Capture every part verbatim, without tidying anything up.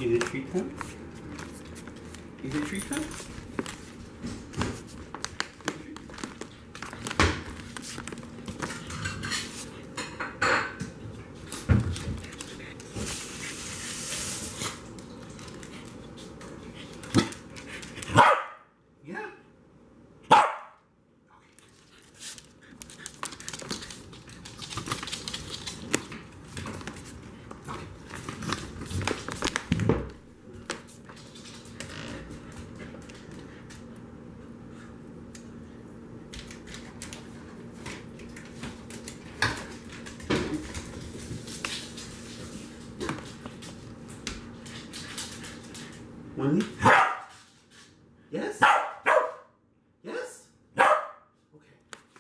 Is it treat time? Is it treat time? Yeah. Winnie? Yes? Yes? Okay.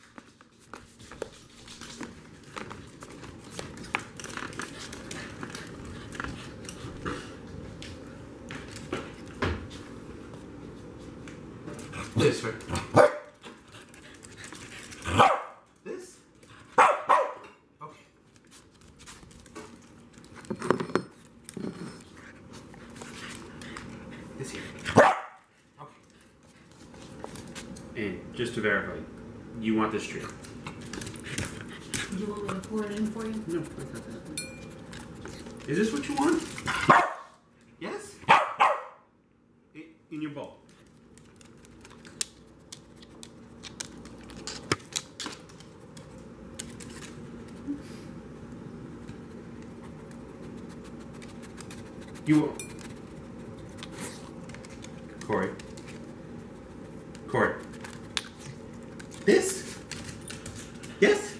This way. This? Okay. This here. Okay. And just to verify, you want this treat? Do you want me to pour it in for you? No, I got that. Is this what you want? Yes? In, in your bowl. You will. Corey. Corey. This? Yes?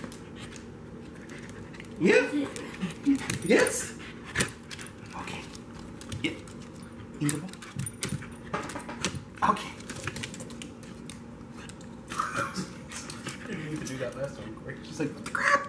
Yeah? Yes? Okay. Yeah. In the bowl. Okay. I didn't mean to do that last time, Corey. Just like, crap!